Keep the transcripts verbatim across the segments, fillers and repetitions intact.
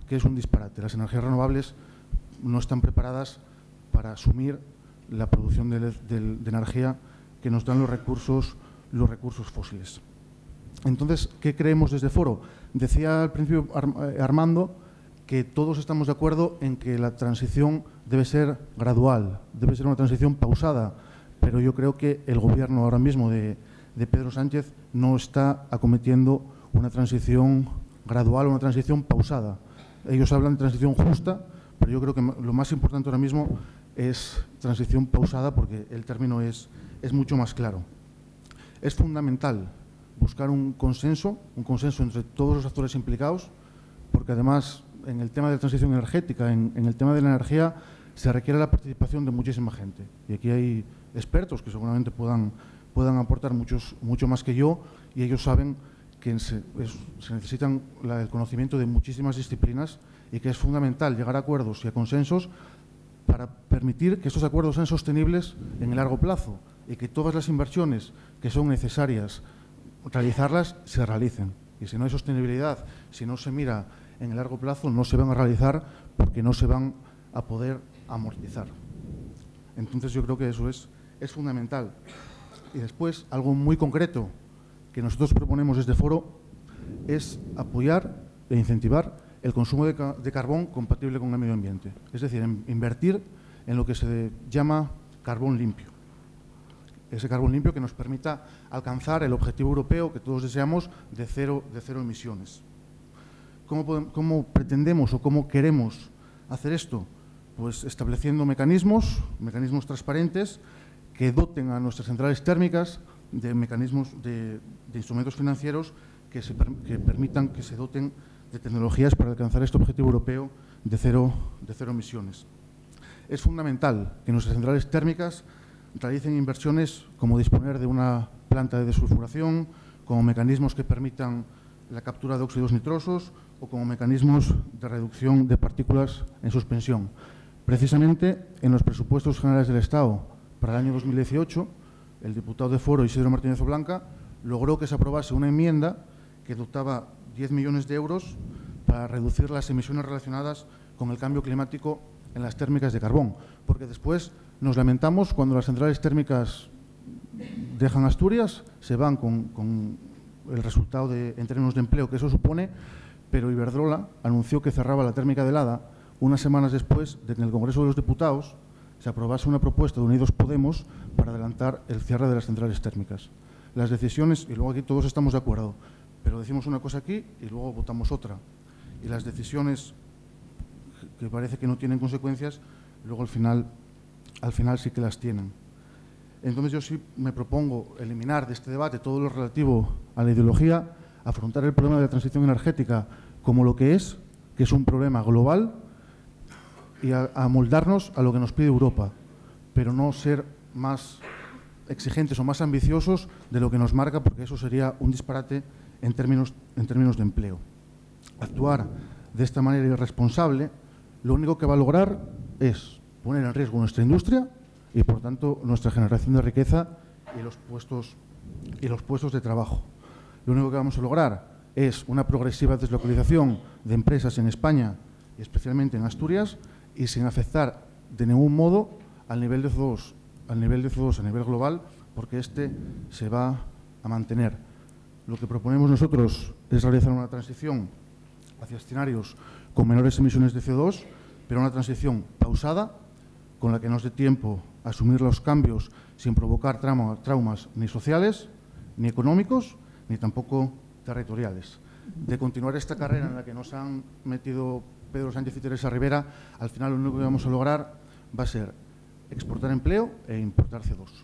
que es un disparate. Las energías renovables no están preparadas para asumir la producción de, de, de energía que nos dan los recursos, los recursos fósiles. Entonces, ¿qué creemos desde Foro? Decía al principio Armando que todos estamos de acuerdo en que la transición debe ser gradual, debe ser una transición pausada, pero yo creo que el gobierno ahora mismo de, de Pedro Sánchez no está acometiendo una transición gradual o una transición pausada. Ellos hablan de transición justa, pero yo creo que lo más importante ahora mismo es transición pausada porque el término es, es mucho más claro. Es fundamental buscar un consenso, un consenso entre todos los actores implicados, porque además en el tema de la transición energética, en, en el tema de la energía, se requiere la participación de muchísima gente. Y aquí hay expertos que seguramente puedan, puedan aportar muchos, mucho más que yo, y ellos saben que se, es, se necesitan la, el conocimiento de muchísimas disciplinas y que es fundamental llegar a acuerdos y a consensos para permitir que estos acuerdos sean sostenibles en el largo plazo y que todas las inversiones que son necesarias realizarlas se realicen. Y si no hay sostenibilidad, si no se mira en el largo plazo, no se van a realizar porque no se van a poder amortizar. Entonces yo creo que eso es, es fundamental. Y después, algo muy concreto que nosotros proponemos desde Foro es apoyar e incentivar el consumo de, de carbón compatible con el medio ambiente. Es decir, en, invertir en lo que se llama carbón limpio. Ese carbón limpio que nos permita alcanzar el objetivo europeo que todos deseamos de cero, de cero emisiones. ¿Cómo, podemos, ¿Cómo pretendemos o cómo queremos hacer esto? Pues estableciendo mecanismos, mecanismos transparentes que doten a nuestras centrales térmicas de mecanismos, de, de instrumentos financieros que, se, que permitan que se doten de tecnologías para alcanzar este objetivo europeo de cero, de cero emisiones. Es fundamental que nuestras centrales térmicas realicen inversiones como disponer de una planta de desulfuración, como mecanismos que permitan la captura de óxidos nitrosos o como mecanismos de reducción de partículas en suspensión. Precisamente en los presupuestos generales del Estado para el año dos mil dieciocho, el diputado de Foro, Isidro Martínez Blanca, logró que se aprobase una enmienda que dotaba diez millones de euros para reducir las emisiones relacionadas con el cambio climático en las térmicas de carbón, porque después nos lamentamos cuando las centrales térmicas dejan Asturias, se van con, con el resultado de, en términos de empleo que eso supone, pero Iberdrola anunció que cerraba la térmica de Lada unas semanas después de que en el Congreso de los Diputados se aprobase una propuesta de Unidos Podemos para adelantar el cierre de las centrales térmicas. Las decisiones, y luego aquí todos estamos de acuerdo, pero decimos una cosa aquí y luego votamos otra. Y las decisiones que parece que no tienen consecuencias, luego al final, al final sí que las tienen. Entonces yo sí me propongo eliminar de este debate todo lo relativo a la ideología, afrontar el problema de la transición energética como lo que es, que es un problema global, y a, a moldarnos a lo que nos pide Europa, pero no ser más exigentes o más ambiciosos de lo que nos marca, porque eso sería un disparate en términos, en términos de empleo. Actuar de esta manera irresponsable, lo único que va a lograr es poner en riesgo nuestra industria y, por tanto, nuestra generación de riqueza y los puestos, y los puestos de trabajo. Lo único que vamos a lograr es una progresiva deslocalización de empresas en España y especialmente en Asturias y sin afectar de ningún modo al nivel de C O dos, al nivel de C O dos a nivel global, porque este se va a mantener. Lo que proponemos nosotros es realizar una transición hacia escenarios con menores emisiones de C O dos, pero una transición pausada, con la que nos dé tiempo a asumir los cambios sin provocar trauma, traumas ni sociales, ni económicos, ni tampoco territoriales. De continuar esta carrera en la que nos han metido Pedro Sánchez y Teresa Rivera, al final lo único que vamos a lograr va a ser exportar empleo e importar C O dos.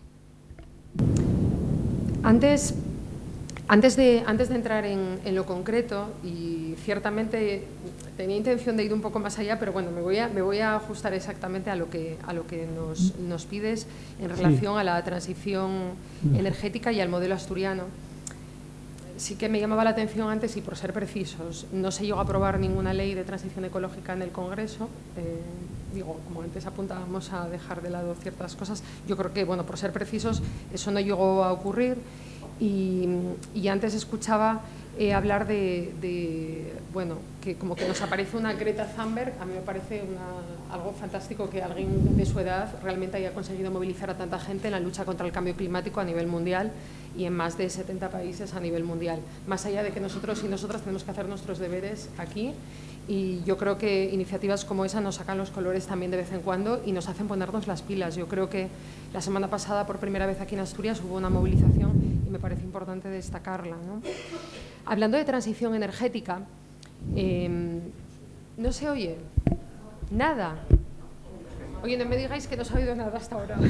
Antes, antes, de, antes de entrar en, en lo concreto, y ciertamente tenía intención de ir un poco más allá, pero bueno, me voy a, me voy a ajustar exactamente a lo que, a lo que nos, nos pides en relación sí. a la transición energética y al modelo asturiano. Sí que me llamaba la atención antes, y por ser precisos, no se llegó a aprobar ninguna ley de transición ecológica en el Congreso. Eh, digo, como antes apuntábamos a dejar de lado ciertas cosas, yo creo que, bueno, por ser precisos, eso no llegó a ocurrir. Y, y antes escuchaba eh, hablar de, de, bueno, que como que nos aparece una Greta Thunberg. A mí me parece una, algo fantástico que alguien de su edad realmente haya conseguido movilizar a tanta gente en la lucha contra el cambio climático a nivel mundial y en más de setenta países a nivel mundial. Más allá de que nosotros y nosotras tenemos que hacer nuestros deberes aquí, y yo creo que iniciativas como esa nos sacan los colores también de vez en cuando y nos hacen ponernos las pilas. Yo creo que la semana pasada, por primera vez aquí en Asturias, hubo una movilización y me parece importante destacarla, ¿no? Hablando de transición energética, eh, no se oye nada. Oye, no me digáis que no se ha oído nada hasta ahora.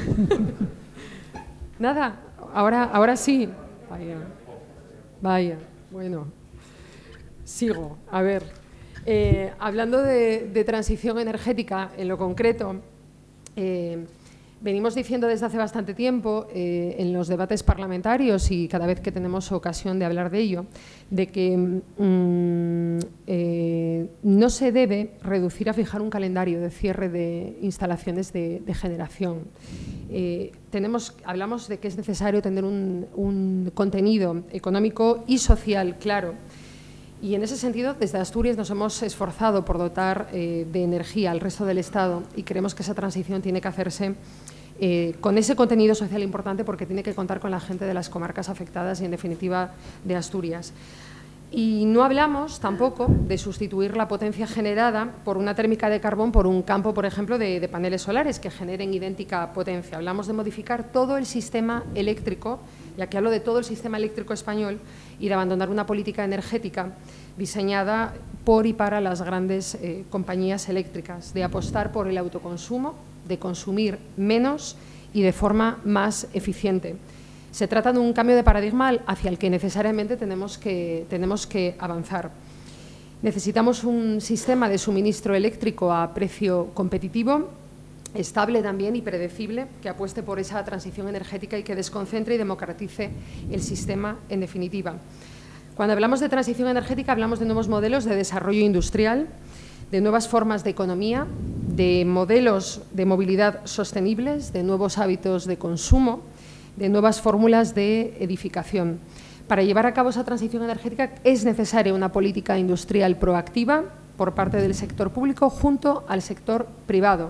Nada, ahora, ahora sí. Vaya, vaya, bueno, sigo, a ver. Eh, hablando de, de transición energética, en lo concreto, eh, venimos diciendo desde hace bastante tiempo eh, en los debates parlamentarios y cada vez que tenemos ocasión de hablar de ello, de que mm, eh, no se debe reducir a fijar un calendario de cierre de instalaciones de, de generación. Eh, tenemos, hablamos de que es necesario tener un, un contenido económico y social claro. Y en ese sentido, desde Asturias nos hemos esforzado por dotar eh, de energía al resto del Estado y creemos que esa transición tiene que hacerse eh, con ese contenido social importante, porque tiene que contar con la gente de las comarcas afectadas y, en definitiva, de Asturias. Y no hablamos tampoco de sustituir la potencia generada por una térmica de carbón por un campo, por ejemplo, de, de paneles solares que generen idéntica potencia. Hablamos de modificar todo el sistema eléctrico, y aquí hablo de todo el sistema eléctrico español, y de abandonar una política energética diseñada por y para las grandes eh, compañías eléctricas, de apostar por el autoconsumo, de consumir menos y de forma más eficiente. Se trata de un cambio de paradigma hacia el que necesariamente tenemos que, tenemos que avanzar. Necesitamos un sistema de suministro eléctrico a precio competitivo, estable también y predecible, que apueste por esa transición energética y que desconcentre y democratice el sistema en definitiva. Cuando hablamos de transición energética hablamos de nuevos modelos de desarrollo industrial, de nuevas formas de economía, de modelos de movilidad sostenibles, de nuevos hábitos de consumo, de nuevas fórmulas de edificación. Para llevar a cabo esa transición energética es necesaria una política industrial proactiva por parte del sector público junto al sector privado,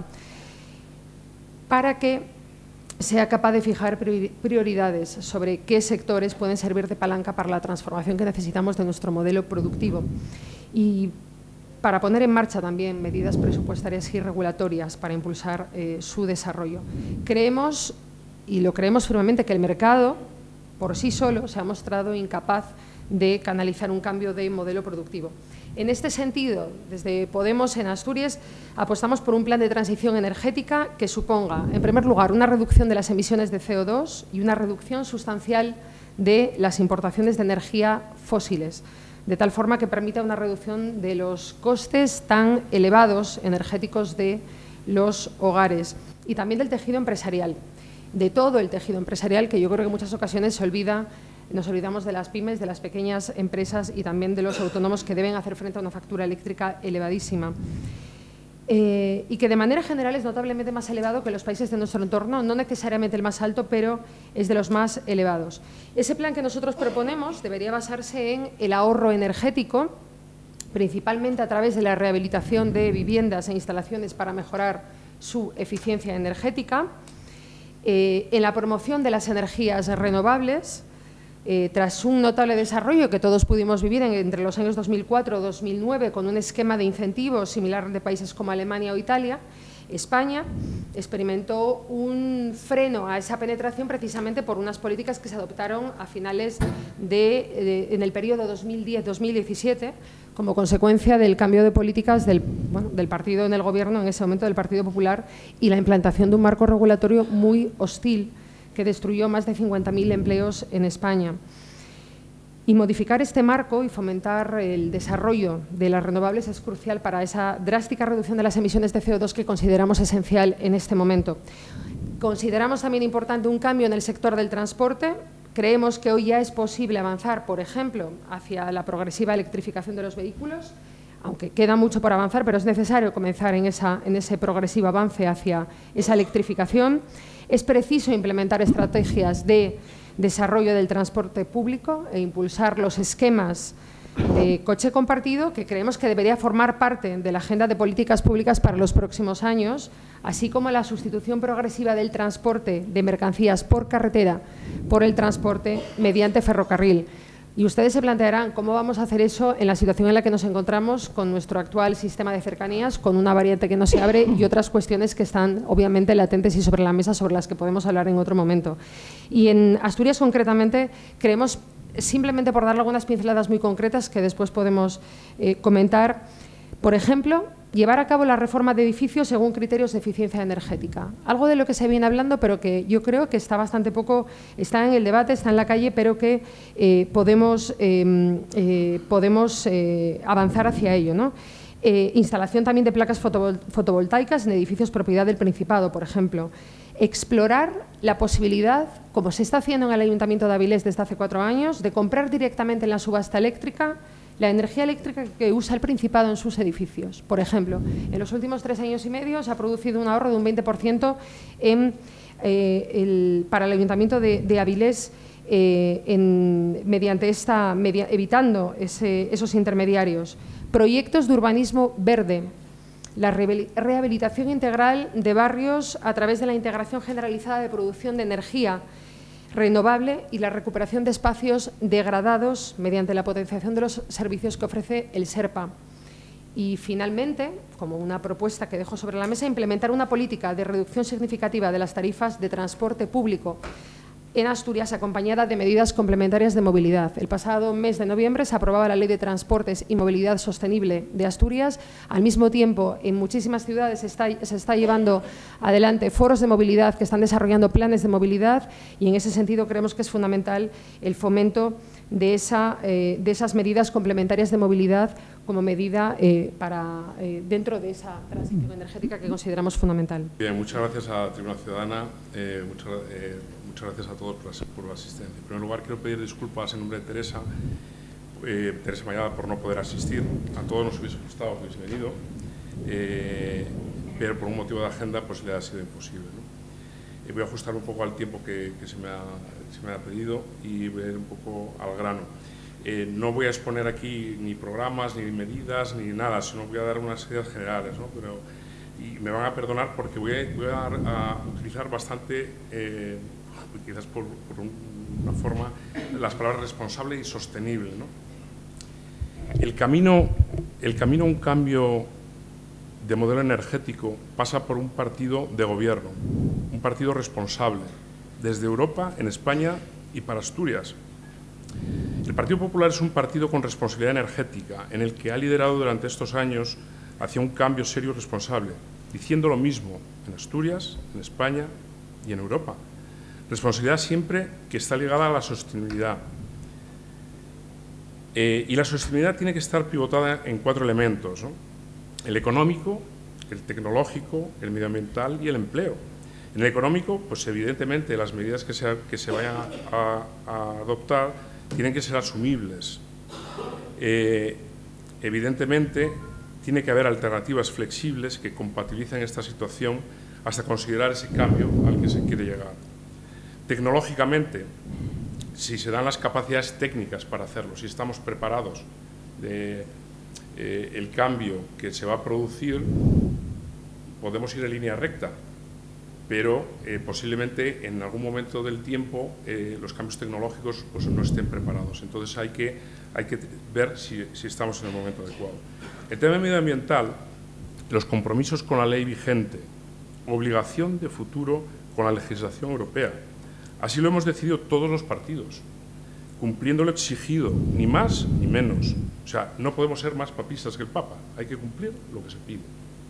para que sea capaz de fijar prioridades sobre qué sectores pueden servir de palanca para la transformación que necesitamos de nuestro modelo productivo, y para poner en marcha también medidas presupuestarias y regulatorias para impulsar eh, su desarrollo. Creemos, y lo creemos firmemente, que el mercado por sí solo se ha mostrado incapaz de canalizar un cambio de modelo productivo. En este sentido, desde Podemos en Asturias apostamos por un plan de transición energética que suponga, en primer lugar, una reducción de las emisiones de C O dos y una reducción sustancial de las importaciones de energía fósiles, de tal forma que permita una reducción de los costes tan elevados energéticos de los hogares y también del tejido empresarial, de todo el tejido empresarial, que yo creo que en muchas ocasiones se olvida. Nos olvidamos de las pymes, de las pequeñas empresas y también de los autónomos que deben hacer frente a una factura eléctrica elevadísima. Eh, y que de manera general es notablemente más elevado que los países de nuestro entorno, no necesariamente el más alto, pero es de los más elevados. Ese plan que nosotros proponemos debería basarse en el ahorro energético, principalmente a través de la rehabilitación de viviendas e instalaciones para mejorar su eficiencia energética, eh, en la promoción de las energías renovables. Eh, tras un notable desarrollo que todos pudimos vivir en, entre los años dos mil cuatro y dos mil nueve con un esquema de incentivos similar de países como Alemania o Italia, España experimentó un freno a esa penetración precisamente por unas políticas que se adoptaron a finales de, de en el periodo dos mil diez dos mil diecisiete como consecuencia del cambio de políticas del, bueno, del partido en el gobierno, en ese momento del Partido Popular, y la implantación de un marco regulatorio muy hostil que destruyó más de cincuenta mil empleos en España. Y modificar este marco y fomentar el desarrollo de las renovables es crucial para esa drástica reducción de las emisiones de C O dos que consideramos esencial en este momento. Consideramos también importante un cambio en el sector del transporte. Creemos que hoy ya es posible avanzar, por ejemplo, hacia la progresiva electrificación de los vehículos, aunque queda mucho por avanzar, pero es necesario comenzar en, esa, en ese progresivo avance hacia esa electrificación. Es preciso implementar estrategias de desarrollo del transporte público e impulsar los esquemas de coche compartido, que creemos que debería formar parte de la agenda de políticas públicas para los próximos años, así como la sustitución progresiva del transporte de mercancías por carretera por el transporte mediante ferrocarril. Y ustedes se plantearán cómo vamos a hacer eso en la situación en la que nos encontramos con nuestro actual sistema de cercanías, con una variante que no se abre y otras cuestiones que están obviamente latentes y sobre la mesa, sobre las que podemos hablar en otro momento. Y en Asturias concretamente creemos, simplemente por darle algunas pinceladas muy concretas que después podemos eh, comentar, por ejemplo, llevar a cabo la reforma de edificios según criterios de eficiencia energética. Algo de lo que se viene hablando, pero que yo creo que está bastante poco, está en el debate, está en la calle, pero que eh, podemos, eh, eh, podemos eh, avanzar hacia ello, ¿no? Eh, instalación también de placas fotovol fotovoltaicas en edificios propiedad del Principado, por ejemplo. Explorar la posibilidad, como se está haciendo en el Ayuntamiento de Avilés desde hace cuatro años, de comprar directamente en la subasta eléctrica la energía eléctrica que usa el Principado en sus edificios. Por ejemplo, en los últimos tres años y medio se ha producido un ahorro de un veinte por ciento en, eh, el, para el Ayuntamiento de, de Avilés eh, en, mediante esta, media, evitando ese, esos intermediarios. Proyectos de urbanismo verde. La rehabilitación integral de barrios a través de la integración generalizada de producción de energía renovable y la recuperación de espacios degradados mediante la potenciación de los servicios que ofrece el SERPA. Y, finalmente, como una propuesta que dejo sobre la mesa, implementar una política de reducción significativa de las tarifas de transporte público en Asturias, acompañada de medidas complementarias de movilidad. El pasado mes de noviembre se aprobaba la Ley de Transportes y Movilidad Sostenible de Asturias. Al mismo tiempo, en muchísimas ciudades se está, se está llevando adelante foros de movilidad que están desarrollando planes de movilidad y, en ese sentido, creemos que es fundamental el fomento de, esa, eh, de esas medidas complementarias de movilidad como medida eh, para, eh, dentro de esa transición energética que consideramos fundamental. Bien, muchas gracias a la Tribuna Ciudadana. Eh, muchas, eh, Muchas gracias a todos por la, por la asistencia. En primer lugar, quiero pedir disculpas en nombre de Teresa, eh, Teresa Mayada, por no poder asistir. A todos nos hubiese gustado que hubiese venido, eh, pero por un motivo de agenda pues le ha sido imposible, ¿no? Eh, voy a ajustar un poco al tiempo que, que se, me ha, se me ha pedido y voy a ir un poco al grano. Eh, no voy a exponer aquí ni programas, ni medidas, ni nada, sino voy a dar unas ideas generales, ¿no? Pero, y me van a perdonar porque voy a, voy a, a utilizar bastante... Eh, quizás por, por una forma, las palabras responsable y sostenible, ¿no? El camino, el camino a un cambio de modelo energético pasa por un partido de gobierno, un partido responsable, desde Europa, en España y para Asturias. El Partido Popular es un partido con responsabilidad energética, en el que ha liderado durante estos años hacia un cambio serio y responsable, diciendo lo mismo en Asturias, en España y en Europa. Responsabilidad siempre que está ligada a la sostenibilidad. Eh, y la sostenibilidad tiene que estar pivotada en cuatro elementos, ¿no? El económico, el tecnológico, el medioambiental y el empleo. En el económico, pues evidentemente las medidas que se, que se vayan a, a adoptar tienen que ser asumibles. Eh, evidentemente, tiene que haber alternativas flexibles que compatibilicen esta situación hasta considerar ese cambio al que se quiere llegar. Tecnológicamente, si se dan las capacidades técnicas para hacerlo, si estamos preparados de eh, el cambio que se va a producir, podemos ir en línea recta, pero eh, posiblemente en algún momento del tiempo eh, los cambios tecnológicos pues, no estén preparados. Entonces hay que, hay que ver si, si estamos en el momento adecuado. El tema medioambiental, los compromisos con la ley vigente, obligación de futuro con la legislación europea. Así lo hemos decidido todos los partidos, cumpliendo lo exigido, ni más ni menos. O sea, no podemos ser más papistas que el Papa, hay que cumplir lo que se pide.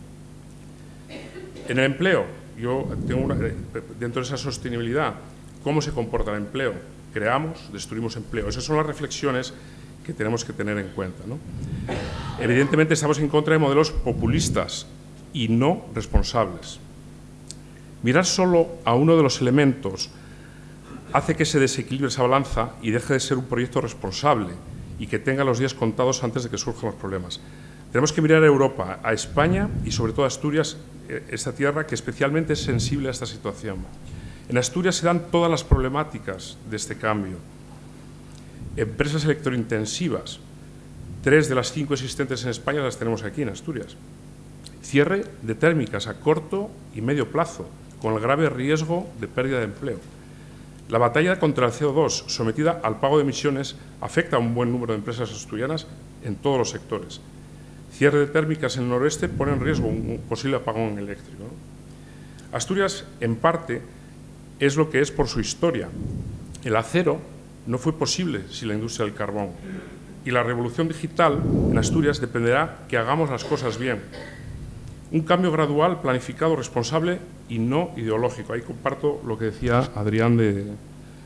En el empleo, yo tengo una, dentro de esa sostenibilidad, ¿cómo se comporta el empleo? Creamos, destruimos empleo. Esas son las reflexiones que tenemos que tener en cuenta, ¿no? Evidentemente estamos en contra de modelos populistas y no responsables. Mirar solo a uno de los elementos hace que se desequilibre esa balanza y deje de ser un proyecto responsable y que tenga los días contados antes de que surjan los problemas. Tenemos que mirar a Europa, a España y sobre todo a Asturias, esta tierra que especialmente es sensible a esta situación. En Asturias se dan todas las problemáticas de este cambio. Empresas electrointensivas, tres de las cinco existentes en España las tenemos aquí en Asturias. Cierre de térmicas a corto y medio plazo, con el grave riesgo de pérdida de empleo. La batalla contra el C O dos, sometida al pago de emisiones, afecta a un buen número de empresas asturianas en todos los sectores. Cierre de térmicas en el noroeste pone en riesgo un posible apagón eléctrico, ¿no? Asturias, en parte, es lo que es por su historia. El acero no fue posible sin la industria del carbón. Y la revolución digital en Asturias dependerá que hagamos las cosas bien. Un cambio gradual, planificado, responsable y no ideológico. Ahí comparto lo que decía Adrián de, eh,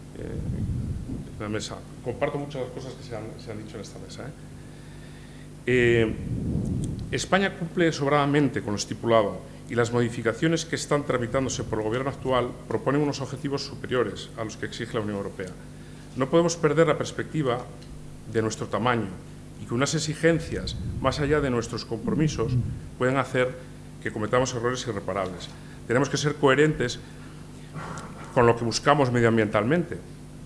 de la mesa. Comparto muchas de las cosas que se han, se han dicho en esta mesa, ¿eh? Eh, España cumple sobradamente con lo estipulado y las modificaciones que están tramitándose por el Gobierno actual proponen unos objetivos superiores a los que exige la Unión Europea. No podemos perder la perspectiva de nuestro tamaño y que unas exigencias más allá de nuestros compromisos pueden hacer que cometamos errores irreparables. Tenemos que ser coherentes con lo que buscamos medioambientalmente,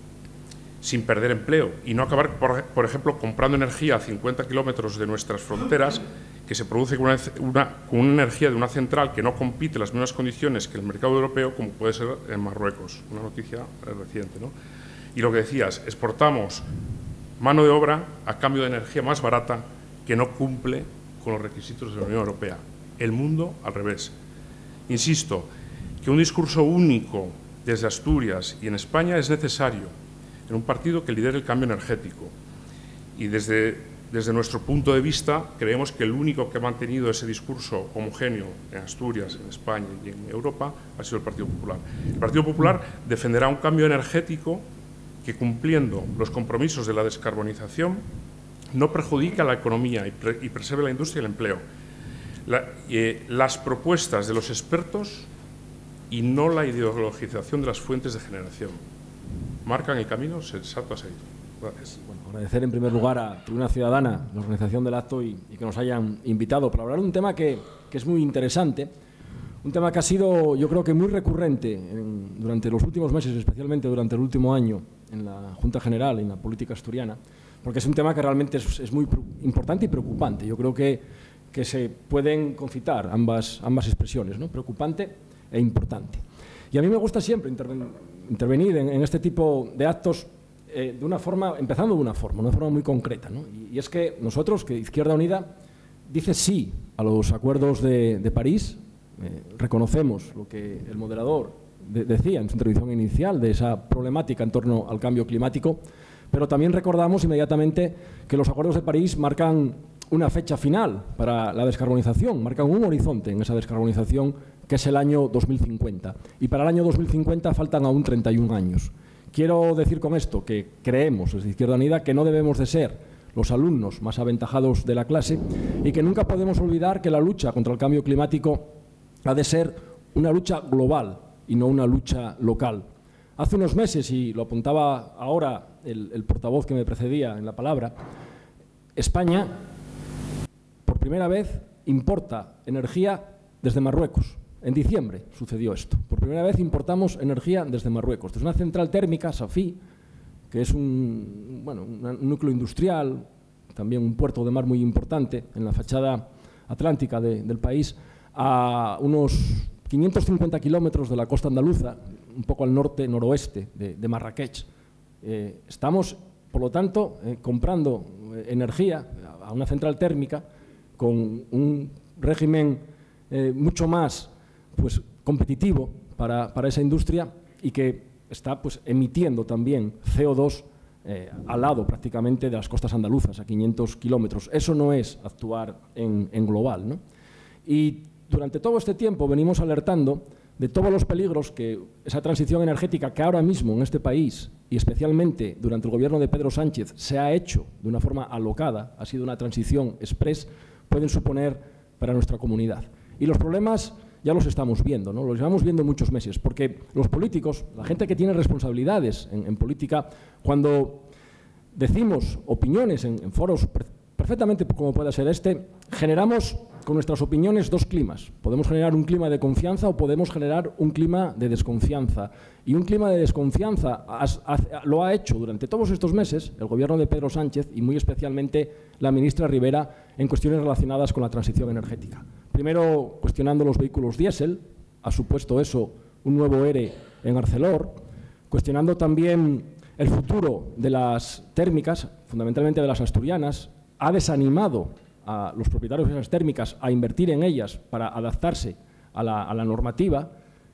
sin perder empleo y no acabar, por, por ejemplo, comprando energía a cincuenta kilómetros de nuestras fronteras que se produce con una, una, con una energía de una central que no compite en las mismas condiciones que el mercado europeo, como puede ser en Marruecos. Una noticia reciente, ¿no? Y lo que decías, exportamos mano de obra a cambio de energía más barata que no cumple con los requisitos de la Unión Europea. El mundo al revés. Insisto, que un discurso único desde Asturias y en España es necesario en un partido que lidere el cambio energético. Y desde, desde nuestro punto de vista, creemos que el único que ha mantenido ese discurso homogéneo en Asturias, en España y en Europa ha sido el Partido Popular. El Partido Popular defenderá un cambio energético que, cumpliendo los compromisos de la descarbonización, no perjudica la economía y, pre y preserve la industria y el empleo. La, eh, las propuestas de los expertos y no la ideologización de las fuentes de generación marcan el camino sensato a seguir. Gracias. Bueno, agradecer en primer lugar a Tribuna Ciudadana la organización del acto y, y que nos hayan invitado para hablar de un tema que, que es muy interesante, un tema que ha sido, yo creo que muy recurrente en, durante los últimos meses, especialmente durante el último año en la Junta General, en la política asturiana, porque es un tema que realmente es, es muy importante y preocupante. Yo creo que, que se pueden concitar ambas, ambas expresiones, ¿no? Preocupante e importante. Y a mí me gusta siempre intervenir, intervenir en, en este tipo de actos eh, de una forma, empezando de una forma, una forma muy concreta, ¿no? Y, y es que nosotros, que Izquierda Unida dice sí a los acuerdos de, de París, eh, reconocemos lo que el moderador de, decía en su intervención inicial de esa problemática en torno al cambio climático, pero también recordamos inmediatamente que los acuerdos de París marcan una fecha final para la descarbonización, marcan un horizonte en esa descarbonización que es el año dos mil cincuenta. Y para el año dos mil cincuenta faltan aún treinta y un años. Quiero decir con esto que creemos desde Izquierda Unida que no debemos de ser los alumnos más aventajados de la clase y que nunca podemos olvidar que la lucha contra el cambio climático ha de ser una lucha global y no una lucha local. Hace unos meses, y lo apuntaba ahora el, el portavoz que me precedía en la palabra, España, por primera vez, importa energía desde Marruecos. En diciembre sucedió esto. Por primera vez importamos energía desde Marruecos. Desde una central térmica, Safí, que es un, bueno, un núcleo industrial, también un puerto de mar muy importante en la fachada atlántica de, del país, a unos quinientos cincuenta kilómetros de la costa andaluza, un poco al norte, noroeste de, de Marrakech. Eh, estamos, por lo tanto, eh, comprando eh, energía a una central térmica con un régimen eh, mucho más pues, competitivo para, para esa industria y que está pues, emitiendo también C O dos eh, al lado prácticamente de las costas andaluzas, a quinientos kilómetros. Eso no es actuar en, en global, ¿no? Y durante todo este tiempo venimos alertando de todos los peligros que esa transición energética que ahora mismo en este país, y especialmente durante el gobierno de Pedro Sánchez, se ha hecho de una forma alocada, ha sido una transición express, pueden suponer para nuestra comunidad. Y los problemas ya los estamos viendo, ¿no? Los llevamos viendo muchos meses, porque los políticos, la gente que tiene responsabilidades en, en política, cuando decimos opiniones en, en foros pre perfectamente como pueda ser este, generamos con nuestras opiniones dos climas. Podemos generar un clima de confianza o podemos generar un clima de desconfianza. Y un clima de desconfianza has, has, lo ha hecho durante todos estos meses el gobierno de Pedro Sánchez y muy especialmente la ministra Rivera en cuestiones relacionadas con la transición energética. Primero, cuestionando los vehículos diésel, ha supuesto eso un nuevo ERE en Arcelor, cuestionando también el futuro de las térmicas, fundamentalmente de las asturianas, ha desanimado a los propietarios de esas térmicas a invertir en ellas para adaptarse a la, a la normativa,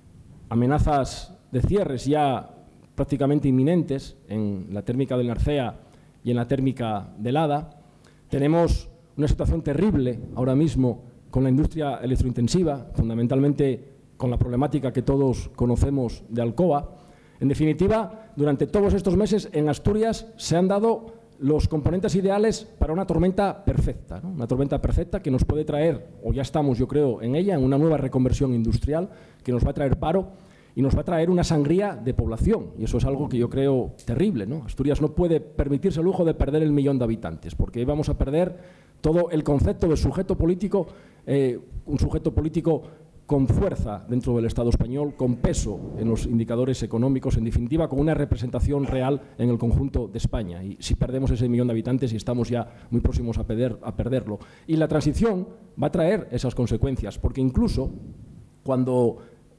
amenazas de cierres ya prácticamente inminentes en la térmica del Narcea y en la térmica del Ada. Tenemos una situación terrible ahora mismo con la industria electrointensiva, fundamentalmente con la problemática que todos conocemos de Alcoa. En definitiva, durante todos estos meses en Asturias se han dado los componentes ideales para una tormenta perfecta, ¿no? Una tormenta perfecta que nos puede traer, o ya estamos yo creo en ella, en una nueva reconversión industrial que nos va a traer paro y nos va a traer una sangría de población, y eso es algo que yo creo terrible, ¿no? Asturias no puede permitirse el lujo de perder el millón de habitantes, porque ahí vamos a perder todo el concepto de sujeto político, eh, un sujeto político con fuerza dentro del Estado español, con peso en los indicadores económicos, en definitiva, con una representación real en el conjunto de España. Y si perdemos ese millón de habitantes y estamos ya muy próximos a, perder, a perderlo. Y la transición va a traer esas consecuencias, porque incluso cuando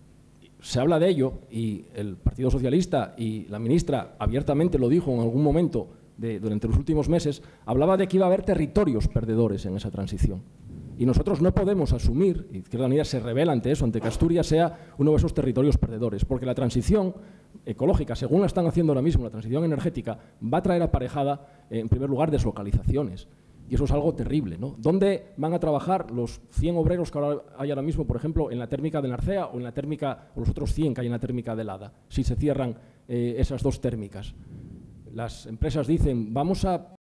se habla de ello, y el Partido Socialista y la ministra abiertamente lo dijo en algún momento de, durante los últimos meses, hablaba de que iba a haber territorios perdedores en esa transición. Y nosotros no podemos asumir, y Izquierda Unida se revela ante eso, ante que Asturias sea uno de esos territorios perdedores, porque la transición ecológica, según la están haciendo ahora mismo, la transición energética, va a traer aparejada, en primer lugar, deslocalizaciones. Y eso es algo terrible, ¿no? ¿Dónde van a trabajar los cien obreros que ahora hay ahora mismo, por ejemplo, en la térmica de Narcea o en la térmica, o los otros cien que hay en la térmica del Ada, si se cierran eh, esas dos térmicas? Las empresas dicen, vamos a